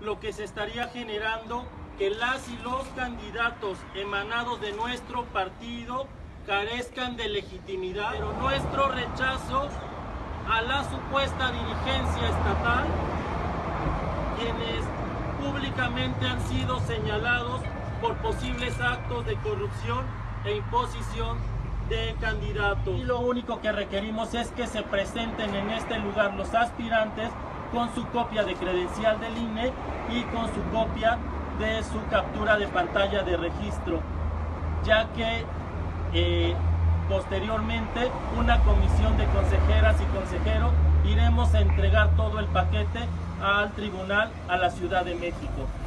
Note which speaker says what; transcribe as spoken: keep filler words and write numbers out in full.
Speaker 1: lo que se estaría generando que las y los candidatos emanados de nuestro partido carezcan de legitimidad, pero nuestro rechazo a la supuesta dirigencia estatal, quienes públicamente han sido señalados por posibles actos de corrupción e imposición de candidatos. Y lo único que requerimos es que se presenten en este lugar los aspirantes con su copia de credencial del I N E y con su copia de su captura de pantalla de registro, ya que eh, posteriormente una comisión de consejeras y consejeros iremos a entregar todo el paquete al tribunal a la Ciudad de México.